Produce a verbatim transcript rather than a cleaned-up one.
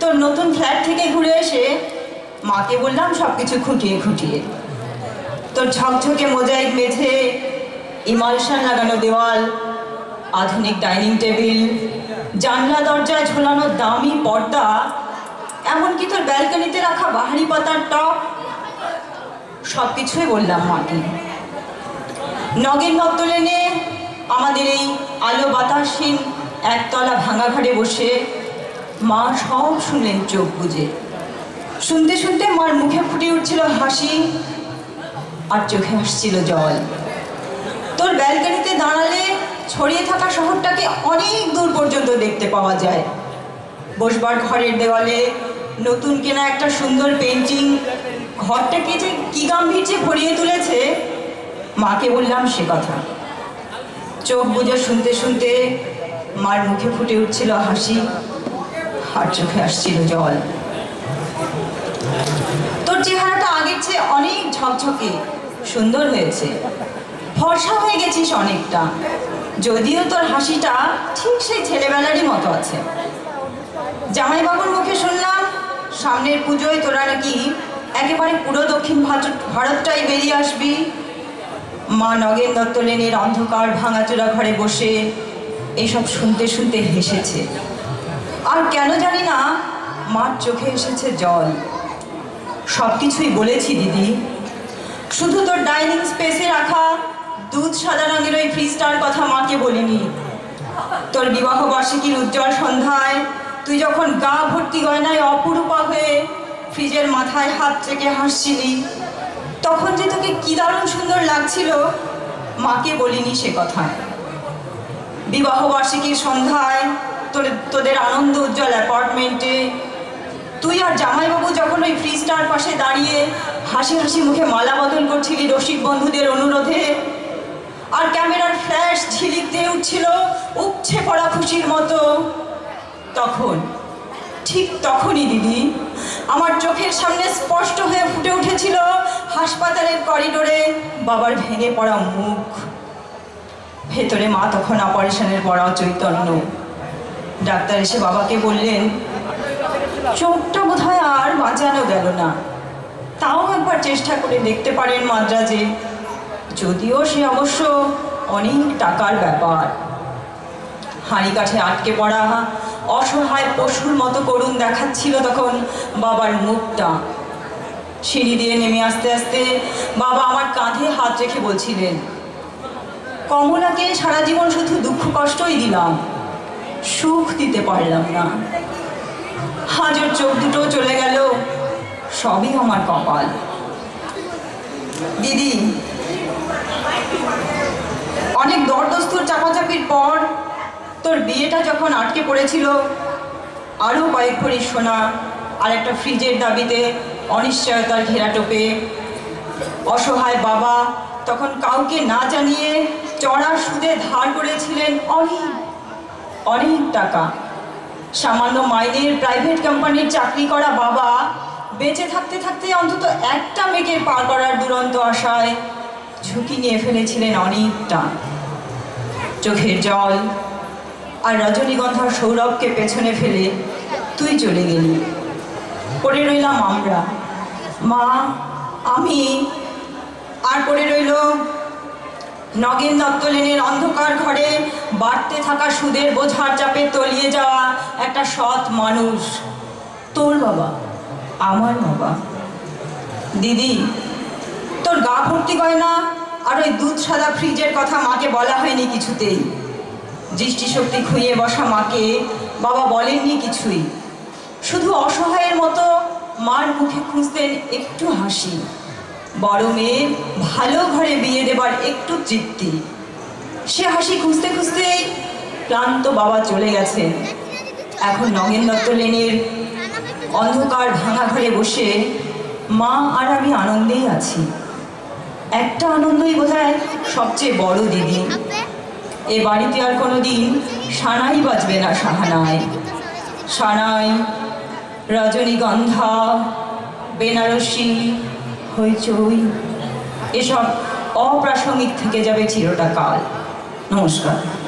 তোর নতুন ফ্ল্যাট থেকে ঘুরে এসে মাকে বললাম সব কিছু খুঁটিয়ে খুঁটিয়ে। তোর ঝকঝকে মোজাইক মেঝে, ইমালশান লাগানো দেওয়াল, আধুনিক ডাইনিং টেবিল, জানলা দরজায় ঝোলানো দামি পর্দা, এমনকি তোর ব্যালকনিতে রাখা বাহারি পাতার টপ, সব কিছুই বললাম মাকে। নগেন দত্ত লেনে আমাদের এই আলো বাতাসহীন একতলা ভাঙা ঘরে বসে মা সব শুনলেন চোখ বুজে। শুনতে শুনতে মার মুখে ফুটে উঠছিল হাসি আর চোখে আসছিল জল। তোর ব্যালকনিতে দাঁড়ালে ছড়িয়ে থাকা শহরটাকে অনেক দূর পর্যন্ত দেখতে পাওয়া যায়। বসবার ঘরের দেওয়ালে নতুন কেনা একটা সুন্দর পেন্টিং ঘরটাকে যে কি গাম্ভীর্যে ভরিয়ে তুলেছে, মাকে বললাম সে কথা। চোখ বুজে শুনতে শুনতে মার মুখে ফুটে উঠছিল হাসি আর চোখে আসছিল জল। তোর চেহারাটা আগের চেয়ে অনেক ঝকঝকে সুন্দর হয়েছে, ফর্সা হয়ে গেছিস অনেকটা, যদিও তোর হাসিটা ঠিক সেই ছেলেবেলারই মতো আছে। জামাইবাবুর মুখে শুনলাম সামনের পুজোয় তোরা নাকি একেবারে পুরো দক্ষিণ ভারতটাই বেরিয়ে আসবি। মা নগেন দত্ত লেনের অন্ধকার ভাঙাচোরা ঘরে বসে এইসব শুনতে শুনতে হেসেছে, আর কেন জানি না মার চোখে এসেছে জল। সব কিছুই বলেছি দিদি, শুধু তোর ডাইনিং স্পেসে রাখা দুধ সাদা রঙের ওই ফ্রিজটার কথা মাকে বলিনি। তোর বিবাহ বার্ষিকীর উজ্জ্বল সন্ধ্যায় তুই যখন গা ভর্তি গয়নায় অপরূপা হয়ে ফ্রিজের মাথায় হাত চেকে হাসছিলি, তখন যে তোকে কি দারুণ সুন্দর লাগছিল মাকে বলিনি সে কথা। বিবাহ বার্ষিকীর সন্ধ্যায় তোর তোদের আনন্দ উজ্জ্বল অ্যাপার্টমেন্টে তুই আর জামাইবাবু যখন ওই ফ্রিজটার পাশে দাঁড়িয়ে হাসি হাসি মুখে মালা বদল করছিলি রসিক বন্ধুদের অনুরোধে, আর ক্যামেরার ফ্ল্যাশ ঝিলিক দিয়ে উঠছিল উপচে পড়া খুশির মতো, তখন ঠিক তখনই দিদি আমার চোখের সামনে স্পষ্ট হয়ে ফুটে উঠেছিল হাসপাতালের করিডোরে বাবার ভেঙে পড়া মুখ। ভেতরে মা তখন অপারেশনের পড়া চৈতন্য। ডাক্তার এসে বাবাকে বললেন চোখটা বোধহয় আর বাঁচানো গেল না, তাও একবার চেষ্টা করে দেখতে পারেন মাদ্রাজে, যদিও সে অবশ্য অনেক টাকার ব্যাপার। হাঁড়ি কাঠে আটকে পড়া অসহায় পশুর মতো করুণ দেখাচ্ছিল তখন বাবার মুখটা। সিঁড়ি দিয়ে নেমে আসতে আসতে বাবা আমার কাঁধে হাত রেখে বলছিলেন, কমলাকে সারা জীবন শুধু দুঃখ কষ্টই দিলাম, সুখ দিতে পারলাম না। হাজর চোখ দুটো চলে গেল, সবই আমার কপাল। দিদি, অনেক দরদস্তুর চাপাচাপির পর তোর বিয়েটা যখন আটকে পড়েছিল, আরও কয়েক ভরি সোনা আর একটা ফ্রিজের দাবিতে অনিশ্চয়তার ঘেরাটোপে অসহায় বাবা তখন কাউকে না জানিয়ে চড়া সুদে ধার করেছিলেন অনেক অনেক টাকা। সামান্য মাইনের প্রাইভেট কোম্পানির চাকরি করা বাবা বেঁচে থাকতে থাকতে অন্তত একটা মেয়েকে পার করার দুরন্ত আশায় ঝুঁকি নিয়ে ফেলেছিলেন অনেকটা। চোখের জল আর রজনীগন্ধার সৌরভকে পেছনে ফেলে তুই চলে গেলি, পড়ে রইলাম আমরা, মা, আমি, আর পড়ে রইল নগেন দত্ত লেনের অন্ধকার ঘরে বাড়তে থাকা সুদের বোঝার চাপে তলিয়ে যাওয়া একটা সৎ মানুষ, তোর বাবা, আমার বাবা। দিদি, তোর গা ভর্তি গয়না আর ওই দুধ সাদা ফ্রিজের কথা মাকে বলা হয়নি কিছুতেই। দৃষ্টিশক্তি খুইয়ে বসা মাকে বাবা বলেননি কিছুই, শুধু অসহায়ের মতো মার মুখে খুঁজতেন একটু হাসি, বড় মেয়ে ভালো ঘরে বিয়ে দেবার একটু তৃপ্তি। সে হাসি খুঁজতে খুঁজতেই ক্লান্ত বাবা চলে গেছেন। এখন নগেন দত্ত লেনের অন্ধকার ভাঙা ঘরে বসে মা আর আমি আনন্দেই আছি। একটা আনন্দই বোধহয় সবচেয়ে বড় দিদি, এ বাড়িতে আর কোনো দিন সানাই বাজবে না সাহানায়। সানাই, রজনীগন্ধা, বেনারসি, হইচই এসব অপ্রাসঙ্গিক থেকে যাবে চিরটা কাল। নমস্কার।